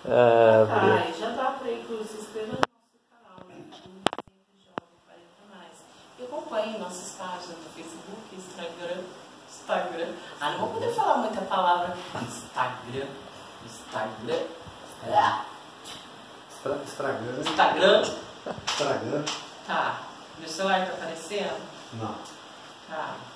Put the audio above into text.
E já dá pra ir se inscrever no nosso canal no YouTube, Sempre Jovem, 40 mais. E acompanhe nossas páginas no Facebook, Instagram. Não vou poder falar muita palavra. Instagram. Tá. Meu celular tá aparecendo? Não. Tá.